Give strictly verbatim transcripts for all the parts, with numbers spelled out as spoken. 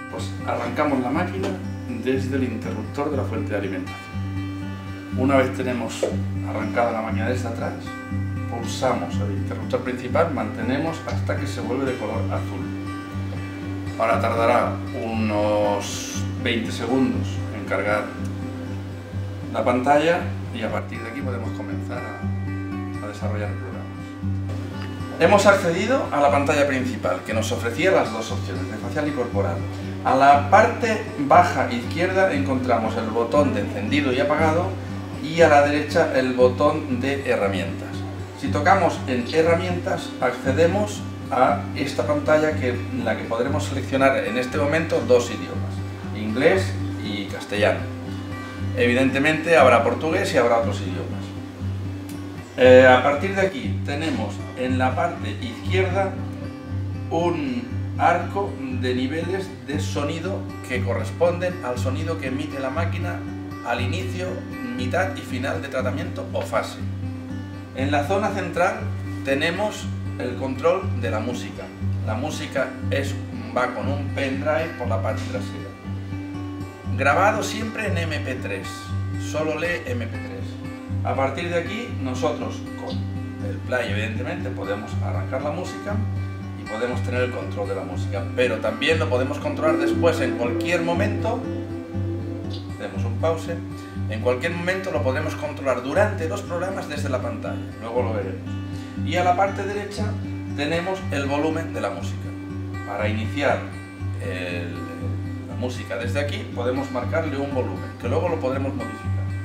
Pues arrancamos la máquina desde el interruptor de la fuente de alimentación. Una vez tenemos arrancada la máquina desde atrás, pulsamos el interruptor principal, mantenemos hasta que se vuelve de color azul. Ahora tardará unos veinte segundos en cargar la pantalla y a partir de aquí podemos comenzar a, a desarrollar el programa. Hemos accedido a la pantalla principal, que nos ofrecía las dos opciones, de facial y corporal. A la parte baja izquierda encontramos el botón de encendido y apagado y a la derecha el botón de herramientas. Si tocamos en herramientas accedemos a esta pantalla, que, en la que podremos seleccionar en este momento dos idiomas, inglés y castellano. Evidentemente habrá portugués y habrá otros idiomas. Eh, a partir de aquí tenemos en la parte izquierda un arco de niveles de sonido que corresponden al sonido que emite la máquina al inicio, mitad y final de tratamiento o fase. En la zona central tenemos el control de la música. La música es, va con un pendrive por la parte trasera. Grabado siempre en eme pe tres, solo lee eme pe tres. A partir de aquí nosotros con el play evidentemente podemos arrancar la música y podemos tener el control de la música, pero también lo podemos controlar después en cualquier momento. Hacemos un pause. En cualquier momento lo podremos controlar durante los programas desde la pantalla, luego lo veremos. Y a la parte derecha tenemos el volumen de la música. Para iniciar el, la música desde aquí podemos marcarle un volumen, que luego lo podremos modificar.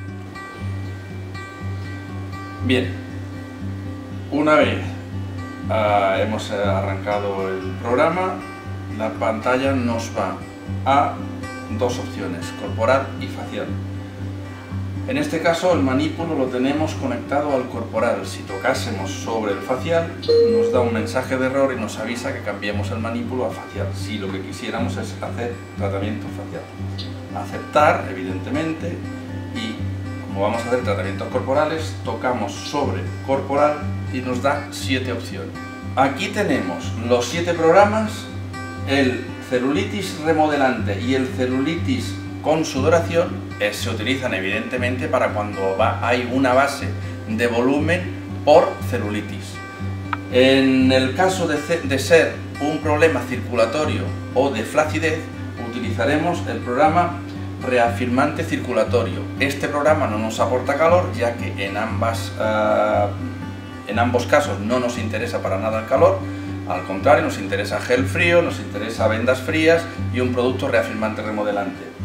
Bien, una vez uh, hemos arrancado el programa, la pantalla nos va a dos opciones, corporal y facial. En este caso el manípulo lo tenemos conectado al corporal. Si tocásemos sobre el facial nos da un mensaje de error y nos avisa que cambiemos el manípulo a facial, si lo que quisiéramos es hacer tratamiento facial. Aceptar, evidentemente, y como vamos a hacer tratamientos corporales, tocamos sobre corporal y nos da siete opciones. Aquí tenemos los siete programas, el celulitis remodelante y el celulitis con sudoración, eh, se utilizan evidentemente para cuando va, hay una base de volumen por celulitis. En el caso de, de ser un problema circulatorio o de flacidez, utilizaremos el programa reafirmante circulatorio. Este programa no nos aporta calor, ya que en, ambas, uh, en ambos casos no nos interesa para nada el calor. Al contrario, nos interesa gel frío, nos interesa vendas frías y un producto reafirmante remodelante.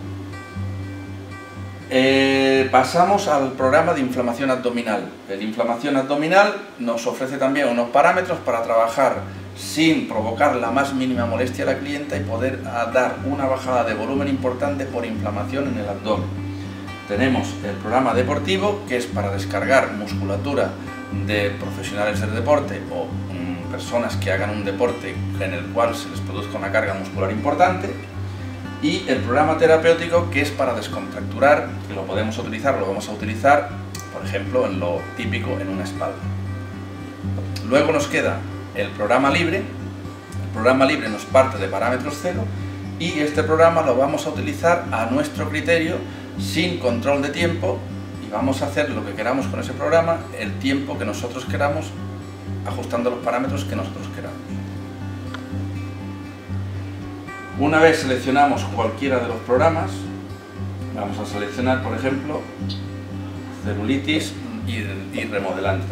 Eh, pasamos al programa de inflamación abdominal. El inflamación abdominal nos ofrece también unos parámetros para trabajar sin provocar la más mínima molestia a la clienta y poder dar una bajada de volumen importante por inflamación en el abdomen. Tenemos el programa deportivo, que es para descargar musculatura de profesionales del deporte o mm, personas que hagan un deporte en el cual se les produzca una carga muscular importante. Y el programa terapéutico, que es para descontracturar, que lo podemos utilizar, lo vamos a utilizar, por ejemplo, en lo típico en una espalda. Luego nos queda el programa libre. El programa libre nos parte de parámetros cero y este programa lo vamos a utilizar a nuestro criterio, sin control de tiempo, y vamos a hacer lo que queramos con ese programa, el tiempo que nosotros queramos, ajustando los parámetros que nosotros queramos. Una vez seleccionamos cualquiera de los programas, vamos a seleccionar, por ejemplo, celulitis y, y remodelante.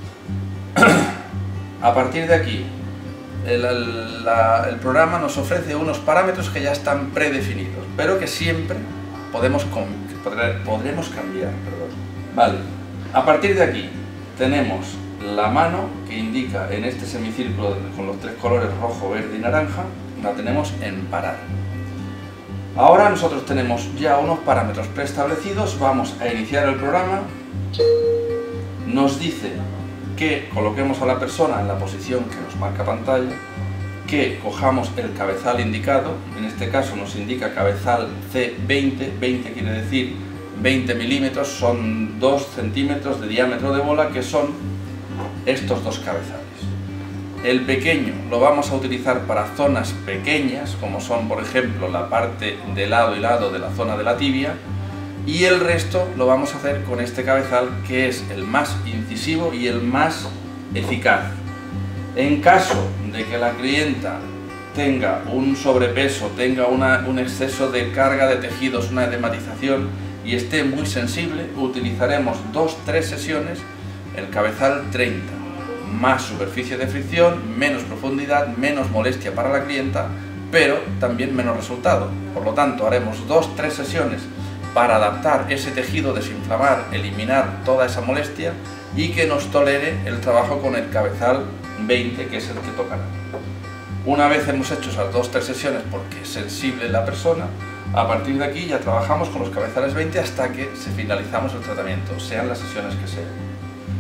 A partir de aquí, el, el, la, el programa nos ofrece unos parámetros que ya están predefinidos, pero que siempre podemos, podremos cambiar. Perdón. Vale. A partir de aquí tenemos la mano, que indica en este semicírculo con los tres colores rojo, verde y naranja, la tenemos en parar. Ahora nosotros tenemos ya unos parámetros preestablecidos, vamos a iniciar el programa. Nos dice que coloquemos a la persona en la posición que nos marca pantalla, que cojamos el cabezal indicado, en este caso nos indica cabezal ce veinte, veinte quiere decir veinte milímetros, son dos centímetros de diámetro de bola, que son estos dos cabezales. El pequeño lo vamos a utilizar para zonas pequeñas, como son por ejemplo la parte de lado y lado de la zona de la tibia, y el resto lo vamos a hacer con este cabezal, que es el más incisivo y el más eficaz. En caso de que la clienta tenga un sobrepeso, tenga una, un exceso de carga de tejidos, una edematización y esté muy sensible, utilizaremos dos tres sesiones el cabezal treinta. Más superficie de fricción, menos profundidad, menos molestia para la clienta, pero también menos resultado. Por lo tanto, haremos dos tres sesiones para adaptar ese tejido, desinflamar, eliminar toda esa molestia y que nos tolere el trabajo con el cabezal veinte, que es el que tocará. Una vez hemos hecho esas dos tres sesiones porque es sensible la persona, a partir de aquí ya trabajamos con los cabezales veinte hasta que se finalizamos el tratamiento, sean las sesiones que sean.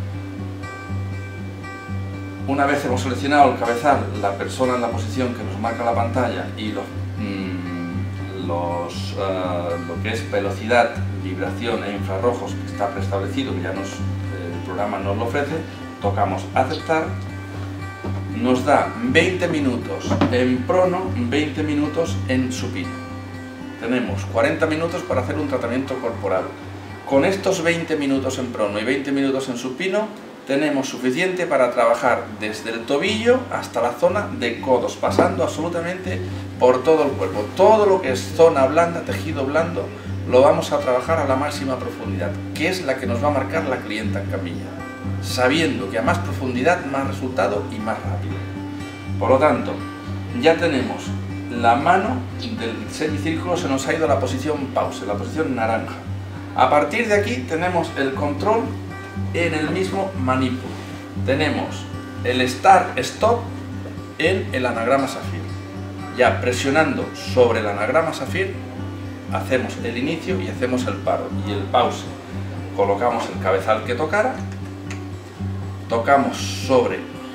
Una vez hemos seleccionado el cabezal, la persona en la posición que nos marca la pantalla y los, mmm, los, uh, lo que es velocidad, vibración e infrarrojos que está preestablecido, que ya nos, eh, el programa nos lo ofrece, tocamos aceptar, nos da veinte minutos en prono, veinte minutos en supino. Tenemos cuarenta minutos para hacer un tratamiento corporal. Con estos veinte minutos en prono y veinte minutos en supino, tenemos suficiente para trabajar desde el tobillo hasta la zona de codos, pasando absolutamente por todo el cuerpo. Todo lo que es zona blanda, tejido blando, lo vamos a trabajar a la máxima profundidad, que es la que nos va a marcar la clienta en camilla, sabiendo que a más profundidad, más resultado y más rápido. Por lo tanto, ya tenemos la mano del semicírculo, se nos ha ido a la posición pause, la posición naranja. A partir de aquí tenemos el control en el mismo manípulo. Tenemos el start-stop en el anagrama Saphir. Ya presionando sobre el anagrama Saphir hacemos el inicio y hacemos el paro y el pause. Colocamos el cabezal que tocara, tocamos sobre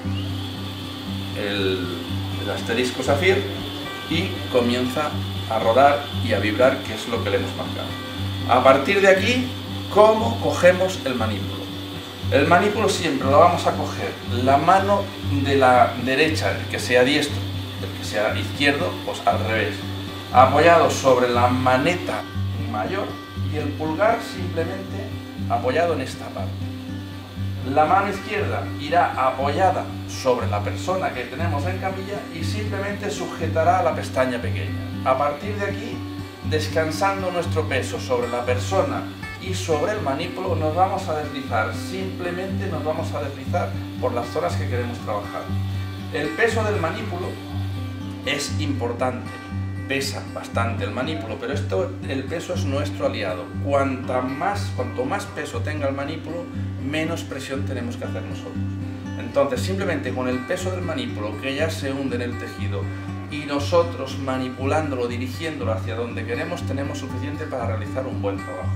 el, el asterisco Saphir y comienza a rodar y a vibrar, que es lo que le hemos marcado. A partir de aquí, ¿cómo cogemos el manípulo? El manípulo siempre lo vamos a coger la mano de la derecha, el que sea diestro, el que sea izquierdo, pues al revés, apoyado sobre la maneta mayor y el pulgar simplemente apoyado en esta parte. La mano izquierda irá apoyada sobre la persona que tenemos en camilla y simplemente sujetará la pestaña pequeña. A partir de aquí, descansando nuestro peso sobre la persona y sobre el manípulo, nos vamos a deslizar, simplemente nos vamos a deslizar por las zonas que queremos trabajar. El peso del manípulo es importante, pesa bastante el manípulo, pero esto, el peso es nuestro aliado. Cuanta más, cuanto más peso tenga el manípulo, menos presión tenemos que hacer nosotros. Entonces, simplemente con el peso del manípulo, que ya se hunde en el tejido, y nosotros manipulándolo, dirigiéndolo hacia donde queremos, tenemos suficiente para realizar un buen trabajo.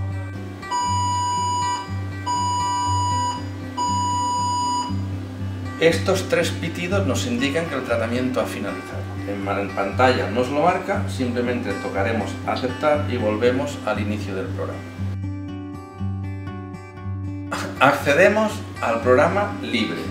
Estos tres pitidos nos indican que el tratamiento ha finalizado. En pantalla nos lo marca, simplemente tocaremos aceptar y volvemos al inicio del programa. Accedemos al programa libre.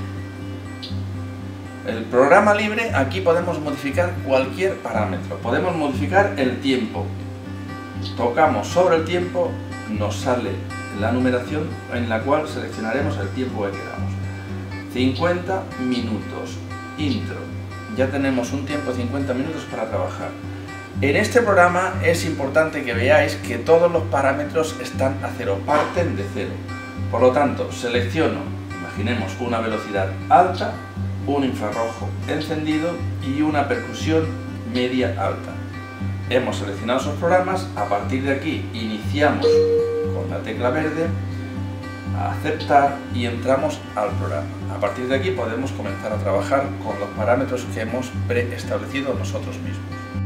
El programa libre, aquí podemos modificar cualquier parámetro. Podemos modificar el tiempo. Tocamos sobre el tiempo, nos sale la numeración en la cual seleccionaremos el tiempo que queramos. cincuenta minutos, intro. Ya tenemos un tiempo de cincuenta minutos para trabajar. En este programa es importante que veáis que todos los parámetros están a cero, parten de cero. Por lo tanto, selecciono, imaginemos una velocidad alta, un infrarrojo encendido y una percusión media alta. Hemos seleccionado esos programas, a partir de aquí iniciamos con la tecla verde, a aceptar y entramos al programa. A partir de aquí podemos comenzar a trabajar con los parámetros que hemos preestablecido nosotros mismos.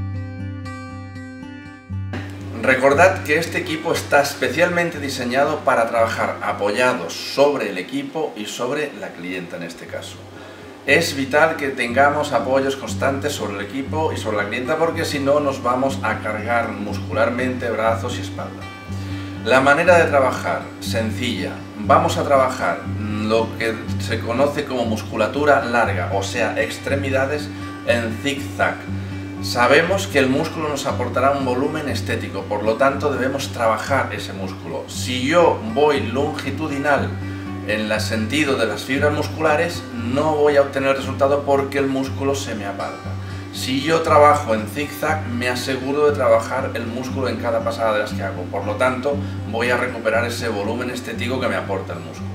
Recordad que este equipo está especialmente diseñado para trabajar apoyados sobre el equipo y sobre la clienta en este caso. Es vital que tengamos apoyos constantes sobre el equipo y sobre la clienta, porque si no nos vamos a cargar muscularmente brazos y espalda. La manera de trabajar, sencilla. Vamos a trabajar lo que se conoce como musculatura larga, o sea, extremidades en zigzag. Sabemos que el músculo nos aportará un volumen estético, por lo tanto debemos trabajar ese músculo. Si yo voy longitudinal en el sentido de las fibras musculares, no voy a obtener el resultado porque el músculo se me aparta. Si yo trabajo en zigzag, me aseguro de trabajar el músculo en cada pasada de las que hago, por lo tanto voy a recuperar ese volumen estético que me aporta el músculo.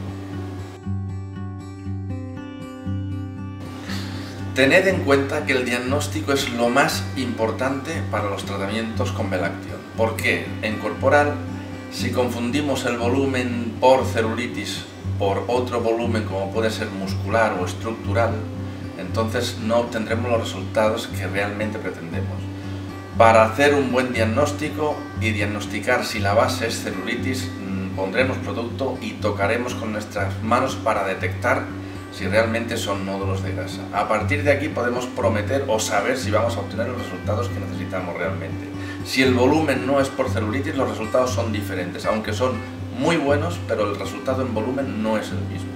Tened en cuenta que el diagnóstico es lo más importante para los tratamientos con Belaction. ¿Por qué? En corporal, si confundimos el volumen por celulitis por otro volumen como puede ser muscular o estructural, entonces no obtendremos los resultados que realmente pretendemos. Para hacer un buen diagnóstico y diagnosticar si la base es celulitis, pondremos producto y tocaremos con nuestras manos para detectar si realmente son nódulos de grasa. A partir de aquí podemos prometer o saber si vamos a obtener los resultados que necesitamos realmente. Si el volumen no es por celulitis, los resultados son diferentes, aunque son muy buenos, pero el resultado en volumen no es el mismo.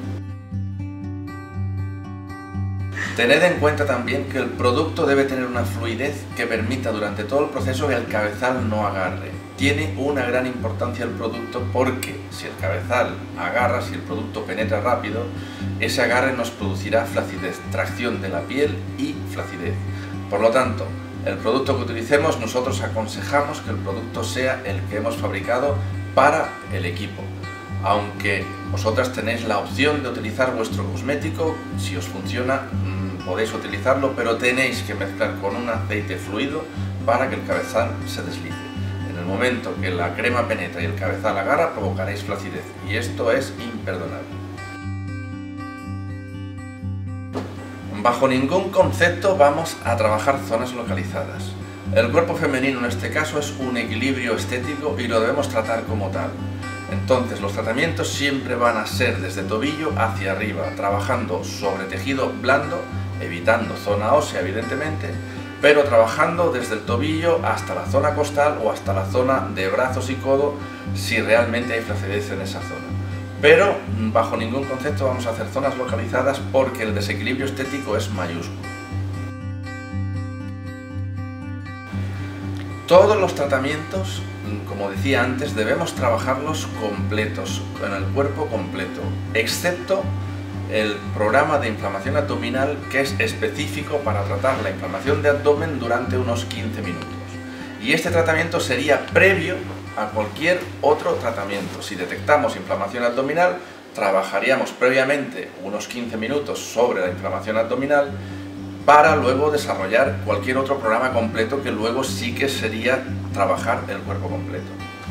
Tened en cuenta también que el producto debe tener una fluidez que permita durante todo el proceso que el cabezal no agarre. Tiene una gran importancia el producto porque si el cabezal agarra, si el producto penetra rápido, ese agarre nos producirá flacidez, tracción de la piel y flacidez. Por lo tanto, el producto que utilicemos, nosotros aconsejamos que el producto sea el que hemos fabricado para el equipo. Aunque vosotras tenéis la opción de utilizar vuestro cosmético, si os funciona podéis utilizarlo, pero tenéis que mezclar con un aceite fluido para que el cabezal se deslice. En el momento que la crema penetra y el cabezal agarra, provocaréis flacidez, y esto es imperdonable. Bajo ningún concepto vamos a trabajar zonas localizadas. El cuerpo femenino en este caso es un equilibrio estético y lo debemos tratar como tal. Entonces los tratamientos siempre van a ser desde tobillo hacia arriba, trabajando sobre tejido blando, evitando zona ósea evidentemente, pero trabajando desde el tobillo hasta la zona costal o hasta la zona de brazos y codo si realmente hay flacidez en esa zona. Pero bajo ningún concepto vamos a hacer zonas localizadas porque el desequilibrio estético es mayúsculo. Todos los tratamientos, como decía antes, debemos trabajarlos completos, en el cuerpo completo, excepto el programa de inflamación abdominal que es específico para tratar la inflamación de abdomen durante unos quince minutos. Y este tratamiento sería previo a cualquier otro tratamiento. Si detectamos inflamación abdominal, trabajaríamos previamente unos quince minutos sobre la inflamación abdominal para luego desarrollar cualquier otro programa completo que luego sí que sería trabajar el cuerpo completo.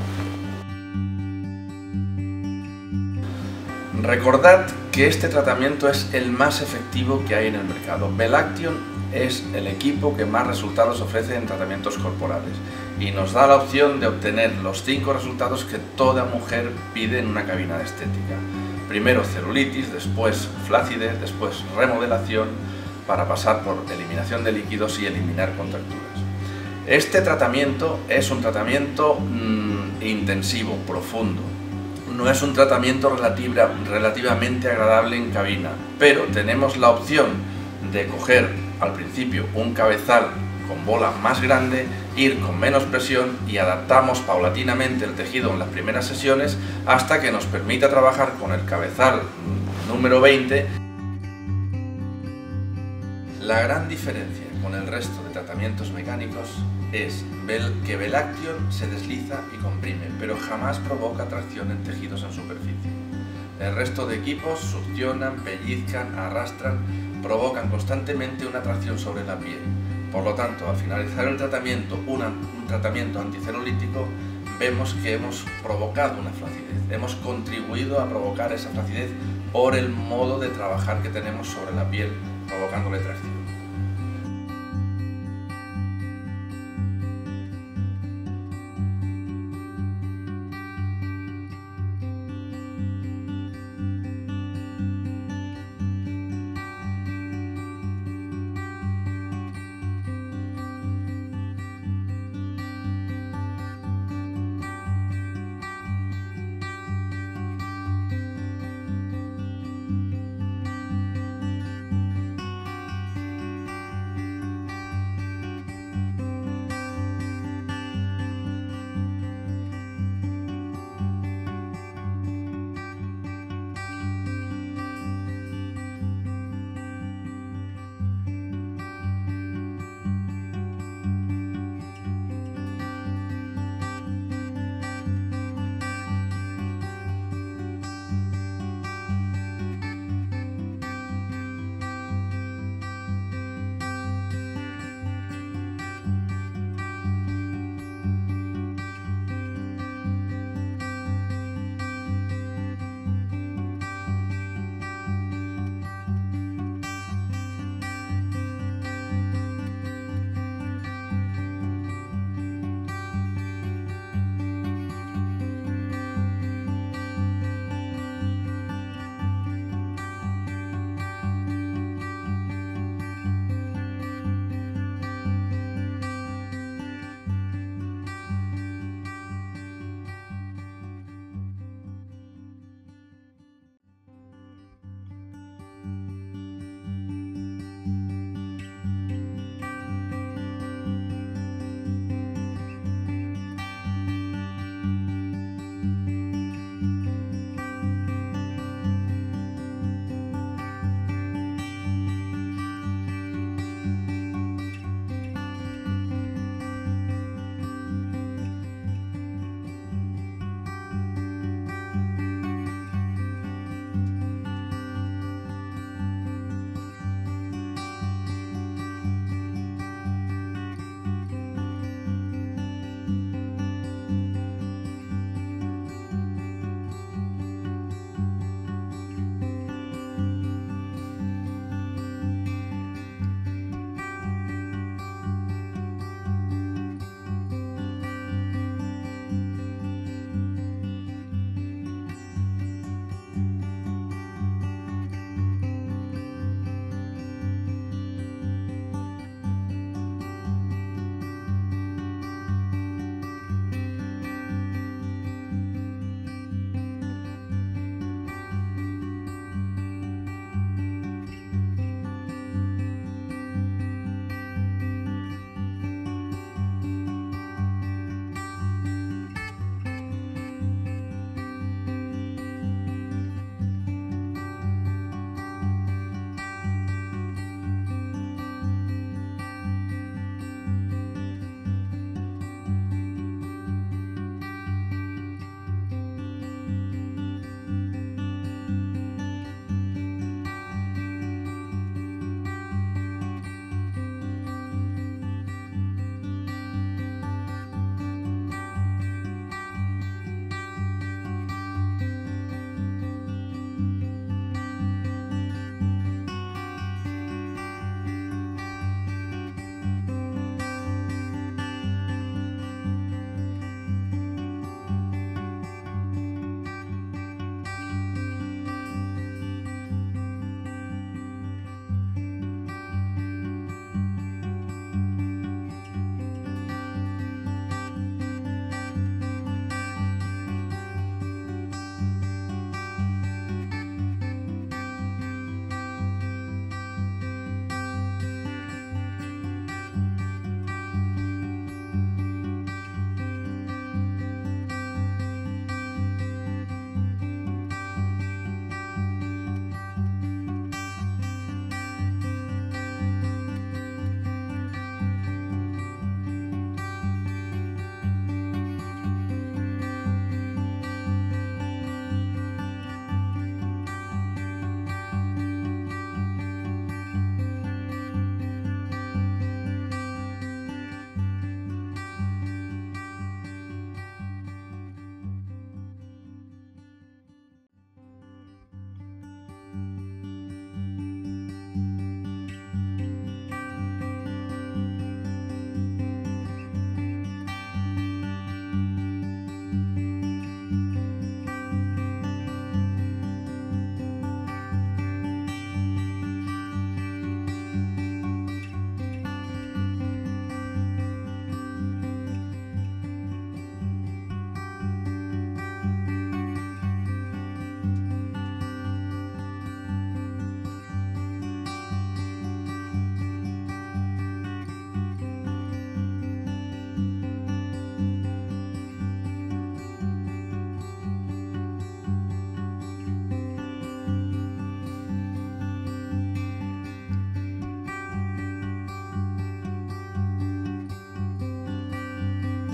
Recordad que este tratamiento es el más efectivo que hay en el mercado. Belaction es el equipo que más resultados ofrece en tratamientos corporales y nos da la opción de obtener los cinco resultados que toda mujer pide en una cabina de estética. Primero celulitis, después flacidez, después remodelación, para pasar por eliminación de líquidos y eliminar contracturas. Este tratamiento es un tratamiento mmm, intensivo, profundo. No es un tratamiento relativa, relativamente agradable en cabina, pero tenemos la opción de coger al principio un cabezal con bola más grande, ir con menos presión y adaptamos paulatinamente el tejido en las primeras sesiones hasta que nos permita trabajar con el cabezal número veinte. La gran diferencia con el resto de tratamientos mecánicos es que Belaction se desliza y comprime, pero jamás provoca tracción en tejidos en superficie. El resto de equipos succionan, pellizcan, arrastran, provocan constantemente una tracción sobre la piel. Por lo tanto, al finalizar el tratamiento, una, un tratamiento anticelulítico, vemos que hemos provocado una flacidez, hemos contribuido a provocar esa flacidez por el modo de trabajar que tenemos sobre la piel, provocándole tracción.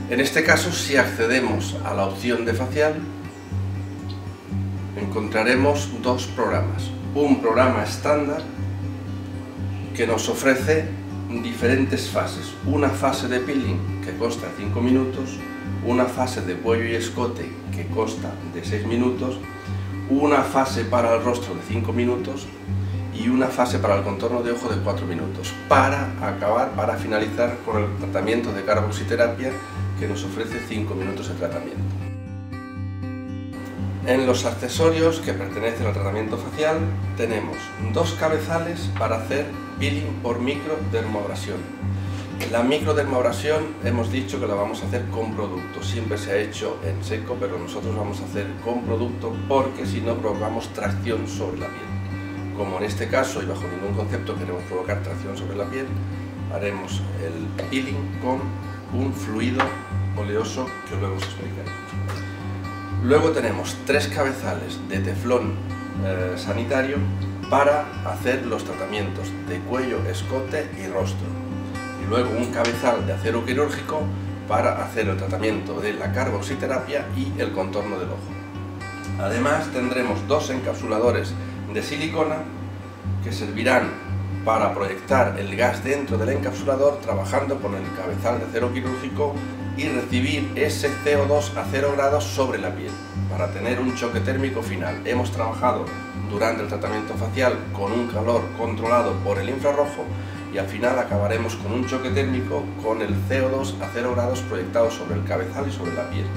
En este caso, si accedemos a la opción de facial, encontraremos dos programas. Un programa estándar que nos ofrece diferentes fases. Una fase de peeling que consta de cinco minutos, una fase de cuello y escote que consta de seis minutos, una fase para el rostro de cinco minutos y una fase para el contorno de ojo de cuatro minutos, para acabar, para finalizar con el tratamiento de carboxiterapia que nos ofrece cinco minutos de tratamiento. En los accesorios que pertenecen al tratamiento facial tenemos dos cabezales para hacer peeling por microdermoabrasión. La microdermoabrasión hemos dicho que la vamos a hacer con producto, siempre se ha hecho en seco, pero nosotros vamos a hacer con producto porque si no provocamos tracción sobre la piel. Como en este caso y bajo ningún concepto queremos provocar tracción sobre la piel, haremos el peeling con un fluido oleoso que luego os explicaré. Luego tenemos tres cabezales de teflón eh, sanitario para hacer los tratamientos de cuello, escote y rostro. Y luego un cabezal de acero quirúrgico para hacer el tratamiento de la carboxiterapia y el contorno del ojo. Además tendremos dos encapsuladores de silicona que servirán para proyectar el gas dentro del encapsulador trabajando con el cabezal de acero quirúrgico y recibir ese C O dos a cero grados sobre la piel para tener un choque térmico final. Hemos trabajado durante el tratamiento facial con un calor controlado por el infrarrojo y al final acabaremos con un choque térmico con el C O dos a cero grados proyectado sobre el cabezal y sobre la piel.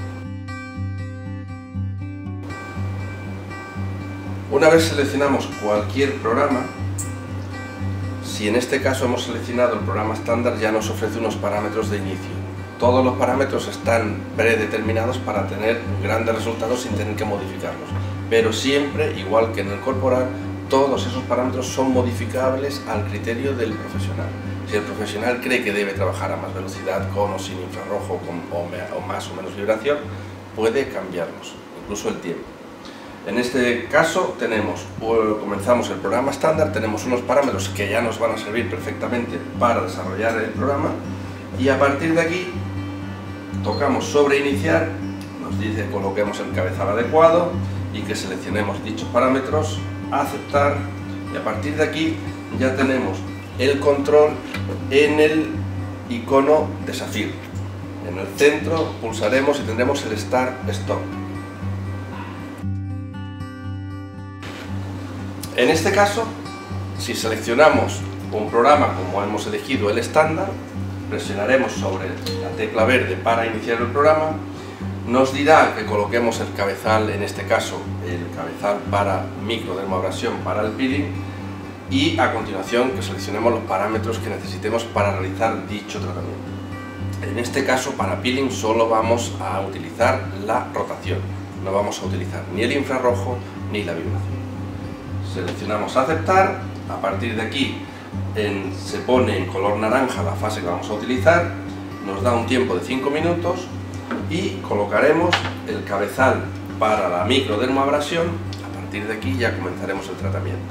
Una vez seleccionamos cualquier programa, si en este caso hemos seleccionado el programa estándar, ya nos ofrece unos parámetros de inicio. Todos los parámetros están predeterminados para tener grandes resultados sin tener que modificarlos. Pero siempre, igual que en el corporal, todos esos parámetros son modificables al criterio del profesional. Si el profesional cree que debe trabajar a más velocidad, con o sin infrarrojo, con o, me, o más o menos vibración, puede cambiarlos, incluso el tiempo. En este caso tenemos, comenzamos el programa estándar, tenemos unos parámetros que ya nos van a servir perfectamente para desarrollar el programa y a partir de aquí tocamos sobre iniciar, nos dice que coloquemos el cabezal adecuado y que seleccionemos dichos parámetros, aceptar y a partir de aquí ya tenemos el control en el icono de Saphir. En el centro pulsaremos y tendremos el Start Stop. En este caso, si seleccionamos un programa como hemos elegido el estándar, presionaremos sobre la tecla verde para iniciar el programa, nos dirá que coloquemos el cabezal, en este caso el cabezal para microdermoabrasión para el peeling y a continuación que seleccionemos los parámetros que necesitemos para realizar dicho tratamiento. En este caso para peeling solo vamos a utilizar la rotación, no vamos a utilizar ni el infrarrojo ni la vibración. Seleccionamos aceptar, a partir de aquí en, se pone en color naranja la fase que vamos a utilizar, nos da un tiempo de cinco minutos y colocaremos el cabezal para la microdermoabrasión. A partir de aquí ya comenzaremos el tratamiento.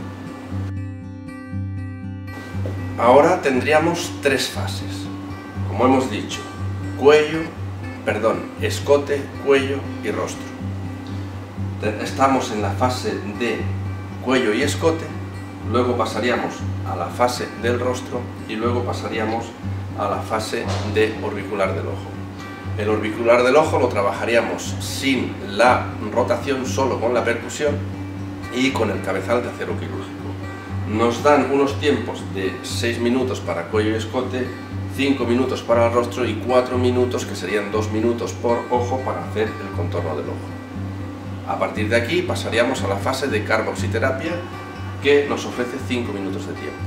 Ahora tendríamos tres fases, como hemos dicho, cuello, perdón, escote, cuello y rostro. Estamos en la fase de cuello y escote, luego pasaríamos a la fase del rostro y luego pasaríamos a la fase de orbicular del ojo. El orbicular del ojo lo trabajaríamos sin la rotación, solo con la percusión y con el cabezal de acero quirúrgico. Nos dan unos tiempos de seis minutos para cuello y escote, cinco minutos para el rostro y cuatro minutos, que serían dos minutos por ojo, para hacer el contorno del ojo. A partir de aquí pasaríamos a la fase de carboxiterapia, que nos ofrece cinco minutos de tiempo.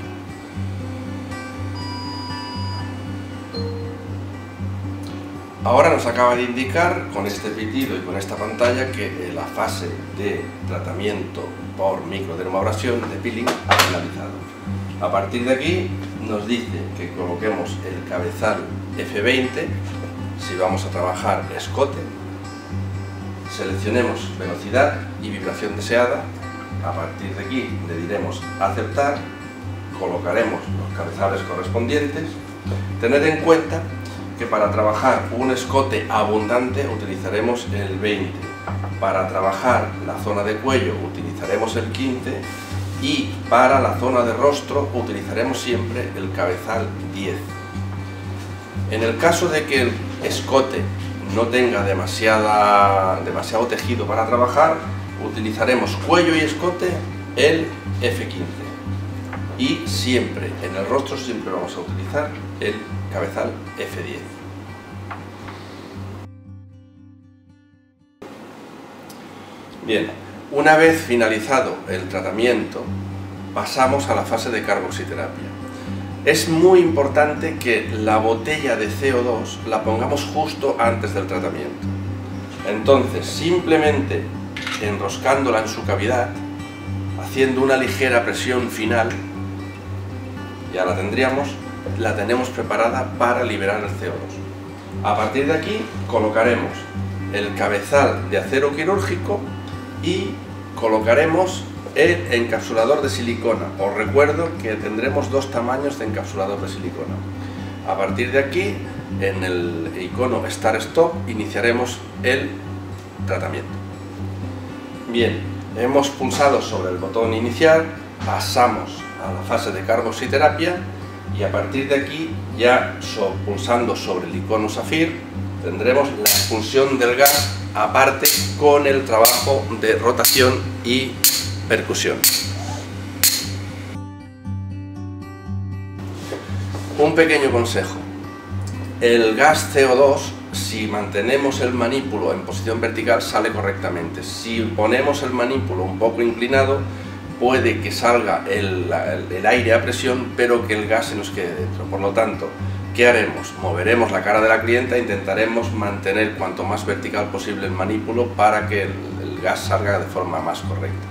Ahora nos acaba de indicar con este pitido y con esta pantalla que la fase de tratamiento por microdermoabrasión de peeling ha finalizado. A partir de aquí nos dice que coloquemos el cabezal F veinte si vamos a trabajar escote, seleccionemos velocidad y vibración deseada. A partir de aquí le diremos aceptar, colocaremos los cabezales correspondientes. Tened en cuenta que para trabajar un escote abundante utilizaremos el veinte, para trabajar la zona de cuello utilizaremos el quince y para la zona de rostro utilizaremos siempre el cabezal diez. En el caso de que el escote no tenga demasiada, demasiado tejido para trabajar, utilizaremos cuello y escote el efe quince y siempre en el rostro siempre vamos a utilizar el cabezal efe diez. Bien, una vez finalizado el tratamiento pasamos a la fase de carboxiterapia. Es muy importante que la botella de ce o dos la pongamos justo antes del tratamiento. Entonces, simplemente enroscándola en su cavidad, haciendo una ligera presión final, ya la tendríamos, la tenemos preparada para liberar el ce o dos. A partir de aquí colocaremos el cabezal de acero quirúrgico y colocaremos el encapsulador de silicona. Os recuerdo que tendremos dos tamaños de encapsulador de silicona. A partir de aquí, en el icono Start Stop, iniciaremos el tratamiento. Bien, hemos pulsado sobre el botón iniciar, pasamos a la fase de carboxiterapia y a partir de aquí, ya so, pulsando sobre el icono Saphir, tendremos la expulsión del gas aparte con el trabajo de rotación y percusión. Un pequeño consejo: el gas ce o dos, si mantenemos el manípulo en posición vertical, sale correctamente. Si ponemos el manípulo un poco inclinado, puede que salga el, el, el aire a presión, pero que el gas se nos quede dentro. Por lo tanto, ¿qué haremos? Moveremos la cara de la clienta e intentaremos mantener cuanto más vertical posible el manípulo para que el, el gas salga de forma más correcta.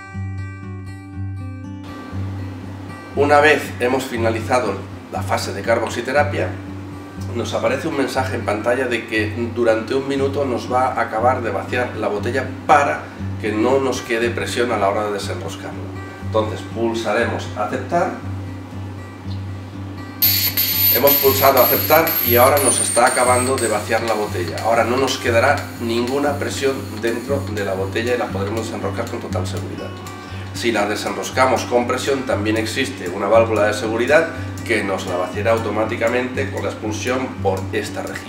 Una vez hemos finalizado la fase de carboxiterapia, nos aparece un mensaje en pantalla de que durante un minuto nos va a acabar de vaciar la botella para que no nos quede presión a la hora de desenroscarla. Entonces pulsaremos aceptar. Hemos pulsado aceptar y ahora nos está acabando de vaciar la botella. Ahora no nos quedará ninguna presión dentro de la botella y la podremos desenroscar con total seguridad. Si la desenroscamos con presión, también existe una válvula de seguridad que nos la vaciará automáticamente con la expulsión por esta rejilla.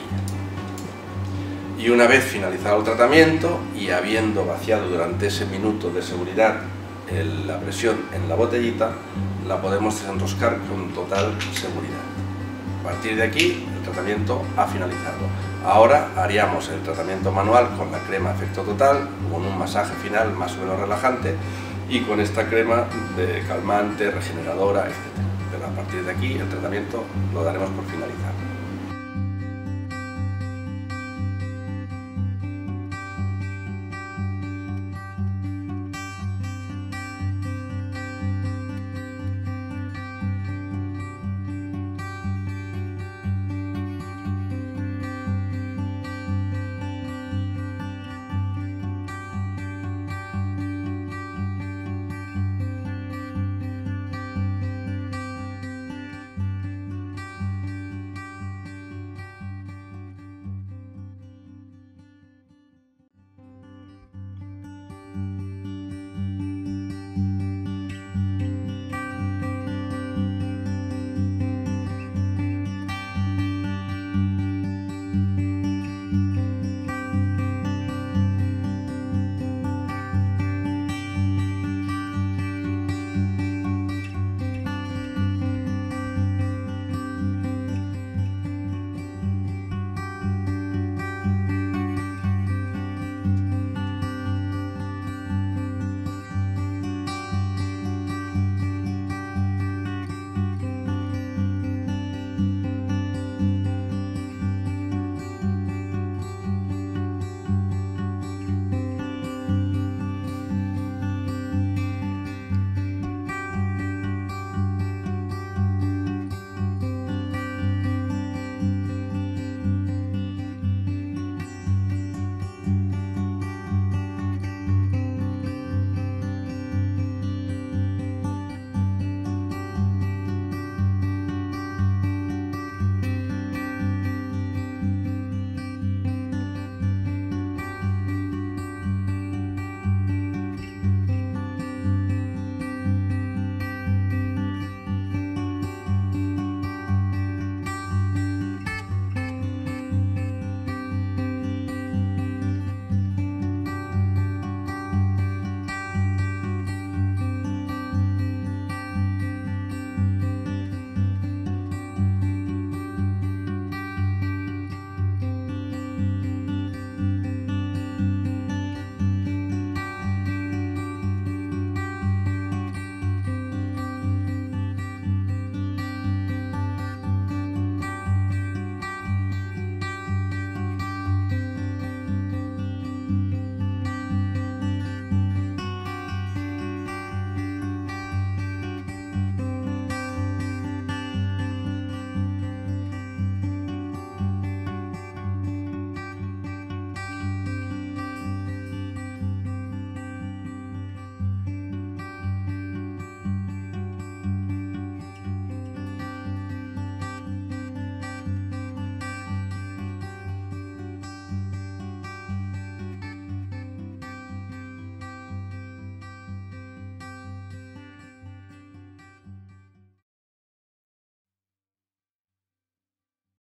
Y una vez finalizado el tratamiento y habiendo vaciado durante ese minuto de seguridad el, la presión en la botellita, la podemos desenroscar con total seguridad. A partir de aquí el tratamiento ha finalizado. Ahora haríamos el tratamiento manual con la crema Efecto Total, con un masaje final más o menos relajante y con esta crema de calmante, regeneradora, etcétera. Pero a partir de aquí el tratamiento lo daremos por finalizado.